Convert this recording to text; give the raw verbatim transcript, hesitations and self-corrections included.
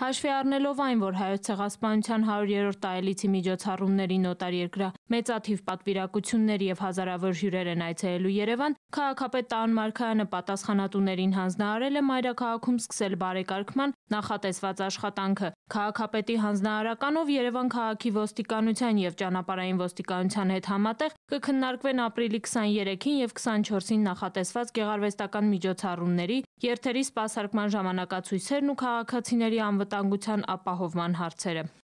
Հաշվի առնելով այն, որ Հայոց ցեղասպանության հարյուրերորդ տարելիցի միջոցառումների նոտար երկրա մեծաթիվ պատվիրակություններ եւ հազարավոր հյուրեր են այցելելու Երևան, քաղաքապետ Տարոն Մարգարյանը պատասխանատուներին հանձնարարել է մայրաքաղաքում սկսել բարեկարգման նախատեսված աշխատանքը։ Քաղաքապետի հանձնարարականով Երևան քաղաքի ոստիկանության եւ ճանապարհային ոստիկանության հետ համատեղ կքննարկվեն ապրիլի քսաներեքին եւ քսանչորսին նախատեսված գեղարվեստական միջոցառումների, երթերի սպասարկման ժամանակացույցերն ու քաղաքացիների անվտանգության ապահովման հարցերը։